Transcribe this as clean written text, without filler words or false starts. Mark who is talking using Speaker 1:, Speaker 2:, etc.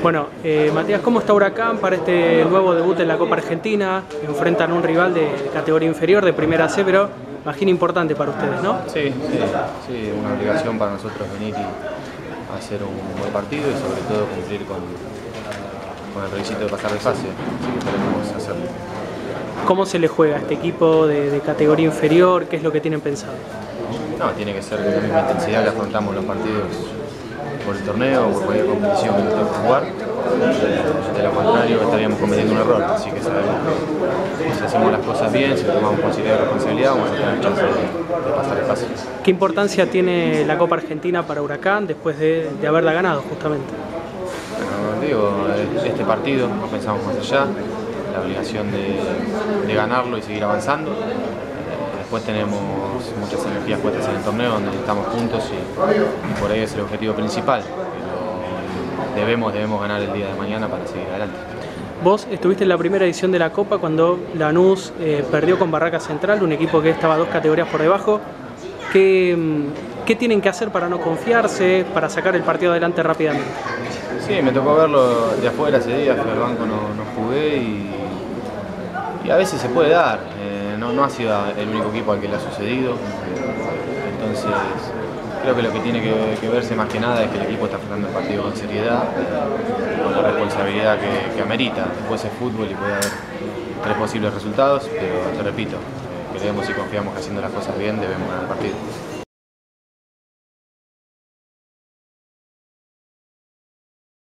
Speaker 1: Bueno, Matías, ¿cómo está Huracán para este nuevo debut en la Copa Argentina? Enfrentan a un rival de categoría inferior, de Primera C, pero imagino importante para ustedes, ¿no?
Speaker 2: Sí, una obligación para nosotros venir y hacer un buen partido y sobre todo cumplir con el requisito de pasar de fase, así que esperemos hacerlo.
Speaker 1: ¿Cómo se le juega a este equipo de categoría inferior? ¿Qué es lo que tienen pensado?
Speaker 2: No, tiene que ser con la misma intensidad que afrontamos los partidos por el torneo o por cualquier competición que nos toque jugar. De lo contrario estaríamos cometiendo un error, así que sabemos que si hacemos las cosas bien, si tomamos consideración de responsabilidad, vamos a tener chance de pasar de fase.
Speaker 1: ¿Qué importancia tiene la Copa Argentina para Huracán después de haberla ganado justamente?
Speaker 2: Bueno, digo, este partido no pensamos más allá, la obligación de ganarlo y seguir avanzando. Después tenemos muchas energías puestas en el torneo donde estamos juntos y por ahí es el objetivo principal. Pero debemos ganar el día de mañana para seguir adelante.
Speaker 1: Vos estuviste en la primera edición de la Copa cuando Lanús perdió con Barraca Central, un equipo que estaba 2 categorías por debajo. ¿Qué tienen que hacer para no confiarse, para sacar el partido adelante rápidamente?
Speaker 2: Sí, me tocó verlo de afuera ese día, fui al banco, no jugué y a veces se puede dar. No ha sido el único equipo al que le ha sucedido, entonces creo que lo que tiene que verse más que nada es que el equipo está afrontando el partido con seriedad, con la responsabilidad que amerita. Después es fútbol y puede haber 3 posibles resultados, pero te repito, creemos y confiamos que haciendo las cosas bien debemos ganar el partido.